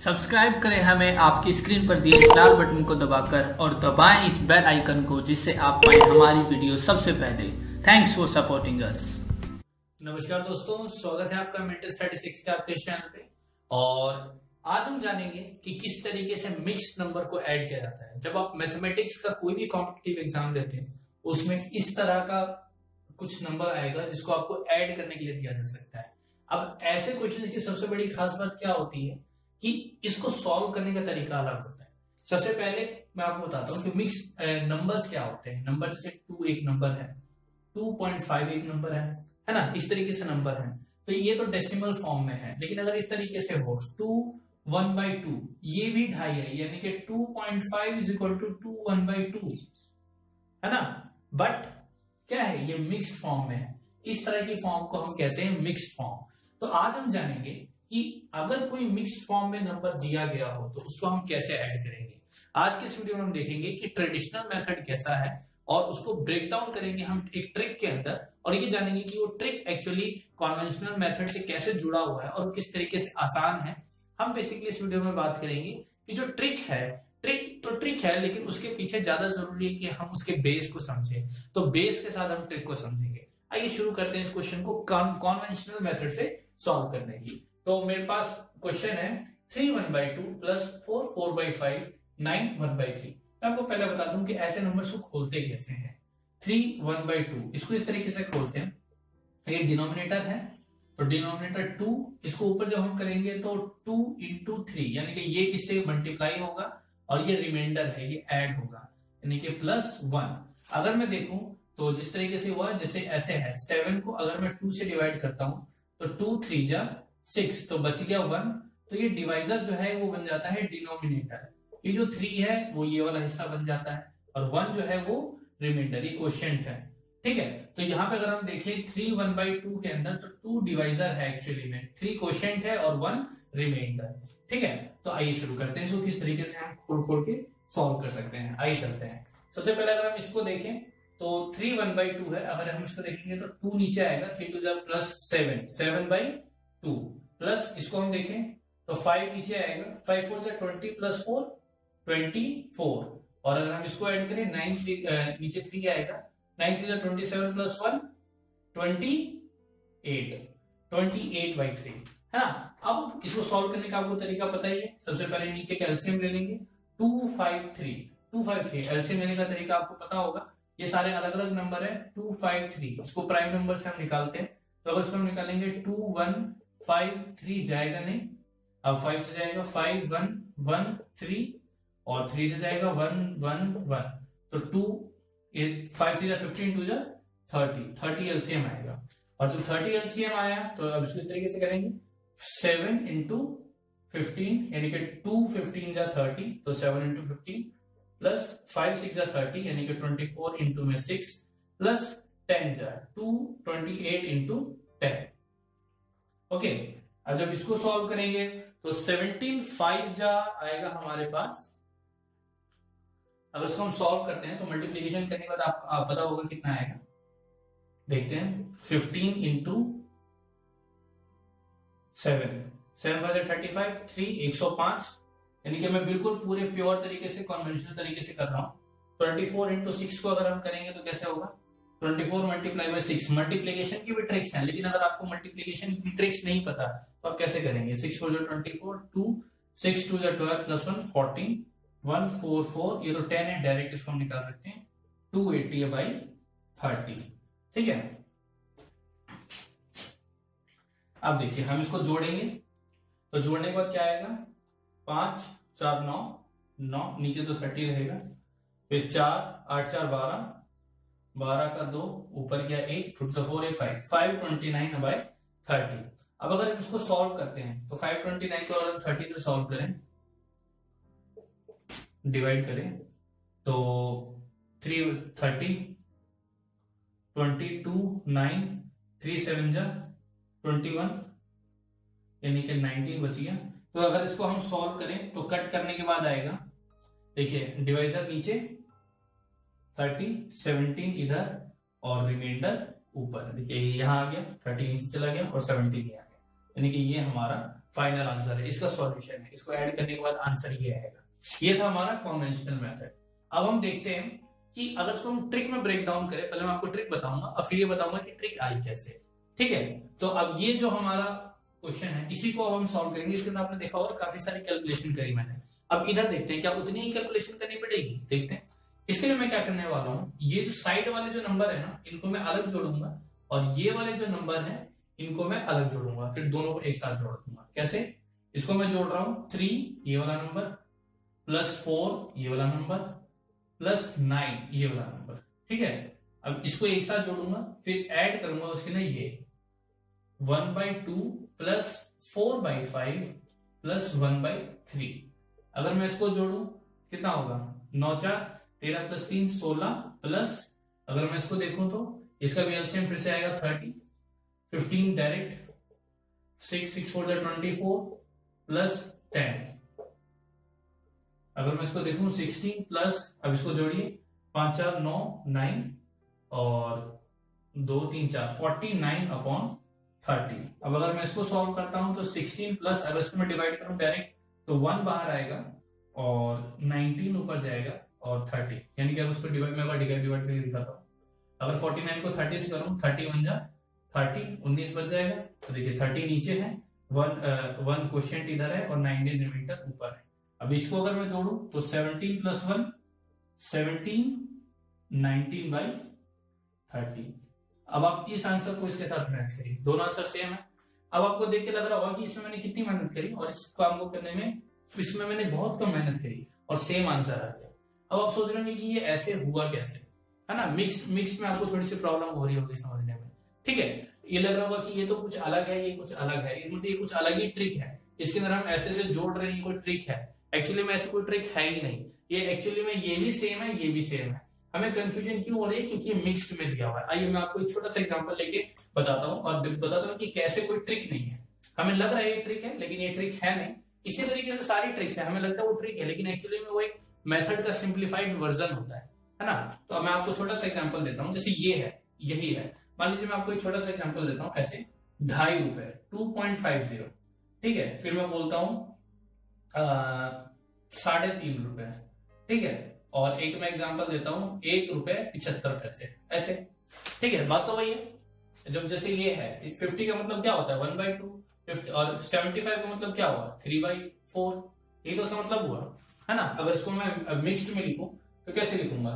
Subscribe करें हमें आपकी स्क्रीन पर दिए लाल बटन को दबाकर और दबाएं इस बेल आइकन को जिससे आप पाएं हमारी वीडियो सबसे पहले। Thanks for supporting us. नमस्कार दोस्तों, स्वागत है आपका मेंटल स्टैटिस्टिक्स के आपके चैनल पे। और आज हम जानेंगे कि किस तरीके से मिक्स्ड नंबर को ऐड किया जाता है। जब आप मैथमेटिक्स का कोई भी कॉम्पिटिटिव एग्जाम देते हैं उसमें इस तरह का कुछ नंबर आएगा जिसको आपको ऐड करने के लिए दिया जा सकता है। अब ऐसे क्वेश्चन की सबसे बड़ी खास बात क्या होती है कि इसको सॉल्व करने का तरीका अलग होता है। सबसे पहले मैं आपको बताता हूँ कि मिक्स नंबर्स क्या होते हैं। नंबर जैसे 2 एक नंबर है, 2.5 एक नंबर है ना, इस तरीके से नंबर है। तो ये तो डेसिमल फॉर्म में है, लेकिन अगर इस तरीके से हो 2 1/2, ये भी ढाई है, यानी कि 2.5 इज इक्वल टू 2 1/2 है ना। बट क्या है, ये मिक्स्ड फॉर्म में है। इस तरह की फॉर्म को हम कहते हैं मिक्स्ड फॉर्म। तो आज हम जानेंगे कि अगर कोई मिक्स्ड फॉर्म में नंबर दिया गया हो तो उसको हम कैसे ऐड करेंगे। आज के इस वीडियो में हम देखेंगे कि ट्रेडिशनल मेथड कैसा है और उसको ब्रेक डाउन करेंगे हम एक ट्रिक के अंदर, और ये जानेंगे कि वो ट्रिक एक्चुअली कन्वेंशनल मेथड से कैसे जुड़ा हुआ है और किस तरीके से आसान है। हम बेसिकली इस वीडियो में बात करेंगे कि जो ट्रिक है, ट्रिक है, लेकिन उसके पीछे ज्यादा जरूरी है कि हम उसके बेस को समझें। तो बेस के साथ हम ट्रिक को समझेंगे। आइए शुरू करते हैं इस क्वेश्चन को कन्वेंशनल मेथड से सॉल्व करने की। तो मेरे पास क्वेश्चन है 3 1/2 प्लस 4 4/5 9 1/3। मैं आपको पहले बता दूं कि ऐसे नंबर्स को खोलते कैसे हैं। 3 1/2 इसको इस तरीके से खोलते हैं। ये डिनोमिनेटर है तो डिनोमिनेटर 2, इसको ऊपर जब हम करेंगे तो 2 into 3, यानी कि ये इससे मल्टीप्लाई होगा और ये रिमाइंडर है, ये ऐड होगा, यानी कि +1। अगर मैं देखूं तो जिस तरीके से हुआ, जैसे ऐसे है 7 को अगर मैं 2 से डिवाइड करता हूं तो 2 3 जा 6, तो बच गया 1। तो ये डिवाइजर जो है वो बन जाता है डिनोमिनेटर। ये जो 3 है वो ये वाला हिस्सा बन जाता है और 1 जो है वो रिमाइंडर, ये क्वोशिएंट है। ठीक है, तो यहाँ पे अगर हम देखें 3 1/2 के अंदर तो 2 डिवाइजर है एक्चुअली में, 3 क्वोशिएंट है और 1 रिमाइंडर। ठीक है, तो आइए शुरू करते हैं इसको किस तरीके से हम खोल के सॉल्व कर सकते हैं। आइए चलते हैं। सबसे पहले अगर हम इसको देखें तो 3 1/2 है। अगर हम इसको देखेंगे तो 2 नीचे आएगा, 3 2 +7 7/2 प्लस इसको हम देखें तो 5 नीचे आएगा, 5 4 20 + 4 24। और अगर हम इसको ऐड करें 9 नीचे 3 आएगा, 9 3 27 + 1 28/3 है ना। अब इसको सॉल्व करने का आपको तरीका पता ही है। सबसे पहले नीचे का एलसीएम ले लेंगे, 253 एलसीएम लेने का तरीका आपको पता होगा। ये सारे अलग अलग नंबर है, 253 इसको प्राइम नंबर से हम निकालते हैं। तो अगर इसको हम निकालेंगे 2 1 5 3 जाएगा नहीं, अब 5 से जाएगा 5 1 1 3 और 3 से जाएगा 1 1 1। तो 2 5 3 15 2 30 एलसीएम आएगा। और जब 30 एलसीएम आया तो अब इसको इस तरीके से करेंगे 7 into 15, यानी कि 2 15 जा 30, तो 7 into 15 प्लस 5 6 जा 30, यानी कि 24 into में 6 प्लस 10 जा 2 28 into 10। ओके, अब जब इसको सॉल्व करेंगे तो 17 5 जा आएगा हमारे पास। अब इसको हम सॉल्व करते हैं तो मल्टीप्लिकेशन करने के बाद आप पता होगा कितना आएगा। देखते हैं 15 into 7 7 5 35 3 105, यानी कि मैं बिल्कुल पूरे प्योर तरीके से कन्वेंशनल तरीके से कर रहा हूं। 24 into 6 को अगर हम करेंगे तो कैसे होगा, 24 × 6। मल्टीप्लिकेशन की भी ट्रिक्स हैं, लेकिन अगर आपको मल्टीप्लिकेशन की ट्रिक्स नहीं पता तो आप कैसे करेंगे। 6 4 24 2 6 2 12 + 1 14 1 4 4, ये तो 10 है, डायरेक्ट इसको हम निकाल सकते हैं 280/30। ठीक है, अब देखिए हम इसको जोड़ेंगे तो जोड़ने के बाद क्या आएगा, 5 4 9 9, नीचे तो 30 रहेगा, फिर 4 8 4 12 12 का 2 ऊपर गया 1 4 4 5 529/30। अब अगर इसको सॉल्व करते हैं तो 529 को अगर 30 से सॉल्व करें, डिवाइड करें तो 3 30 22 9 3 7 जा 21, यानी कि 19 बच गया। तो अगर इसको हम सॉल्व करें तो कट करने के बाद आएगा, देखिए डिवाइजर नीचे 30 17 इधर और रिमाइंडर ऊपर। देखिए यहां आ गया, 30 नीचे चला गया और 17 ये आ गया, यानी कि ये हमारा फाइनल आंसर है, इसका सॉल्यूशन है, इसको ऐड करने के बाद आंसर ये आएगा। ये था हमारा कन्वेंशनल मेथड। अब हम देखते हैं कि अगर इसको हम ट्रिक में ब्रेक डाउन करें, पहले मैं आपको ट्रिक बताऊंगा और फिर ये बताऊंगा कि ट्रिक आई कैसे। ठीक है, तो अब ये जो हमारा क्वेश्चन है इसी को अब हम सॉल्व करेंगे। इसके अंदर आपने देखा होगा काफी सारी कैलकुलेशन करी मैंने। अब इधर देखते हैं क्या उतनी ही कैलकुलेशन करनी पड़ेगी, देखते हैं। इसके लिए मैं क्या करने वाला हूँ, ये जो साइड वाले जो नंबर है ना इनको मैं अलग जोड़ूंगा और ये वाले जो नंबर है इनको मैं अलग जोड़ूंगा, फिर दोनों को एक साथ जोड़ दूंगा। कैसे? इसको मैं जोड़ रहा हूं 3 ये वाला नंबर प्लस 4 ये वाला नंबर प्लस 9 ये वाला नंबर। ठीक है, अब इसको एक साथ जोड़ूंगा, फिर ऐड करूंगा उसके ना ये 1/2 प्लस 4/5 प्लस 1/3। अगर मैं इसको जोड़ू कितना होगा, 9 4 13 प्लस 3 16 प्लस, अगर मैं इसको देखूं तो इसका भी एलसीएम फिर से आएगा 30, 15 डायरेक्ट, 6 6 4 24 प्लस 10। अगर मैं इसको देखूं 16 प्लस, अब इसको जोड़िए 5 4 9 9 और 2 3 4 49/30। अब अगर मैं इसको सॉल्व करता हूं तो 16 प्लस, अगर इसको मैं डिवाइड करूं डायरेक्ट तो 1 बाहर आएगा और 19 ऊपर जाएगा और 30, यानी कि अब उसको डिवाइड करके दिखाता हूं। अगर 49 को 30 से करूं 30 1 जा 30 19 बच जाएगा। तो देखिए 30 नीचे है, 1 क्वोशिएंट इधर है और 19 रिमाइंडर ऊपर है। अब इसको अगर मैं जोड़ूं तो 17 प्लस 1 17 19/30। अब आप इस आंसर को इसके साथ मैच करिए, दोनों आंसर सेम है। अब आपको देख के लग रहा होगा कि इसमें मैंने कितनी मेहनत करी और इस काम को करने में इसमें मैंने बहुत कम मेहनत करी और सेम आंसर आ गया। अब आप सोच रहे हैं कि ये ऐसे हुआ कैसे, है ना। मिक्स में आपको थोड़ी सी प्रॉब्लम हो रही होगी समझने में। ठीक है, ये लग रहा होगा कि ये तो कुछ अलग है, ये कुछ अलग है, मतलब ये कुछ अलग ही ट्रिक है, इसके अंदर हम ऐसे से जोड़ रहे हैं, ये कोई ट्रिक है। एक्चुअली में ऐसी कोई ट्रिक है ही नहीं, ये एक्चुअली में ये भी सेम है, ये भी सेम है। हमें कंफ्यूजन क्यों हो रही है, क्योंकि ये मिक्स्ड में दिया हुआ है। आइए मैं आपको एक छोटा सा एग्जांपल लेके बताता हूँ और बताता हूँ कि कैसे कोई ट्रिक नहीं है। हमें लग रहा है ये ट्रिक है, लेकिन ये ट्रिक है नहीं। इसी तरीके से सारी ट्रिक्स है, हमें लगता है वो ट्रिक है, लेकिन एक्चुअली में वो एक मेथड का सिंप्लीफाइड वर्जन होता है ना। तो मैं आपको छोटा सा एग्जांपल देता हूँ, जैसे ये है, यही है। मान लीजिए मैं आपको एक छोटा सा एग्जांपल देता हूँ, ऐसे 2.5 रुपए 2.50। ठीक है, फिर मैं बोलता हूँ 3.5 रुपए। ठीक है, और एक मैं एग्जांपल देता हूँ 1 रुपए 75 पैसे, ऐसे। ठीक है, बात तो वही है। जब जैसे ये है 50 का मतलब क्या होता है 1/2, और 75 का मतलब क्या हुआ 3/4, ये तो उसका मतलब हुआ, है ना। अगर इसको मैं मिक्स्ड में लिखूं तो कैसे लिखूंगा,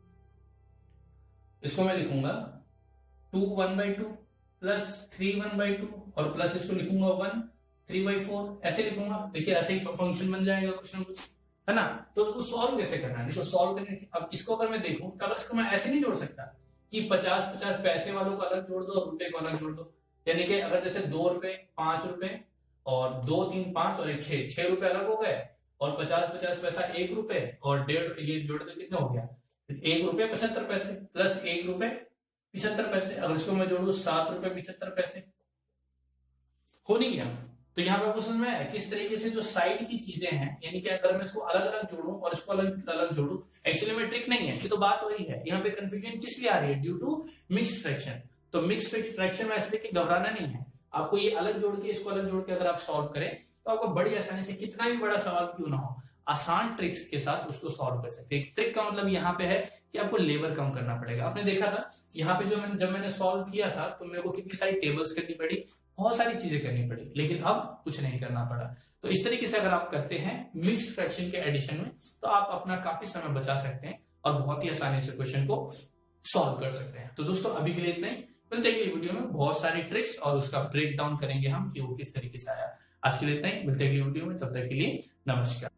इसको मैं लिखूंगा 2 1/2 प्लस 3 1/2 और प्लस इसको लिखूंगा 1 3/4, ऐसे लिखूंगा। देखिए ऐसे ही फंक्शन बन जाएगा कुछ ना कुछ, है ना। तो उसको सॉल्व कैसे करना है, इसको सॉल्व करने, अब इसको अगर मैं देखूं तो अगर इसको मैं ऐसे नहीं जोड़ सकता कि 50 पैसे वालों को अलग जोड़ दो और रुपए को अलग जोड़ दो। यानी कि अगर जैसे 2 रुपए 5 रुपए और 2 3 5 और 1 6 रुपए अलग हो गए, और 50 पैसा 1 रुपए और 1.5 ये जोड़ दो, कितना हो गया 1 रुपए 75 पैसे प्लस 1 रुपए 75 पैसे। अगर इसको मैं जोड़ू 7 रुपए 75 पैसे, हो नहीं गया। तो यहाँ पे आपको समझ में आया किस तरीके से जो साइड की चीजें हैं, यानी कि अगर मैं इसको अलग अलग जोड़ूं और इसको अलग अलग जोड़ूं, एक्चुअली में ट्रिक नहीं है, ये तो बात वही है। यहाँ पे कंफ्यूजन किस लिए आ रही है, ड्यू टू मिक्स्ड फ्रैक्शन। तो मिक्स्ड फ्रैक्शन में इसलिए घबराना नहीं है आपको, ये अलग जोड़ के इसको अलग जोड़ के अगर आप सॉल्व करें तो आपको बड़ी आसानी से, कितना भी बड़ा सवाल क्यों ना हो, आसान ट्रिक्स के साथ उसको सॉल्व कर सकते हैं। ट्रिक का मतलब यहाँ पे है कि आपको लेबर कम करना पड़ेगा। आपने देखा था यहाँ पे जब मैंने सॉल्व किया था तो मेरे को कितनी सारी टेबल्स करनी पड़ी, बहुत सारी चीजें करनी पड़ी, लेकिन अब कुछ नहीं करना पड़ा। तो इस तरीके से अगर आप करते हैं मिक्स्ड फ्रैक्शन के एडिशन में, तो आप अपना काफी समय बचा सकते हैं और बहुत ही आसानी से क्वेश्चन को सॉल्व कर सकते हैं। तो दोस्तों अभी के लिए इतना ही, मिलते हैं अगली वीडियो में बहुत सारी ट्रिक्स और उसका ब्रेक डाउन करेंगे हम कि वो किस तरीके से आया। आज के लिए इतना ही, मिलते हैं अगली वीडियो में, तब तक के लिए नमस्कार।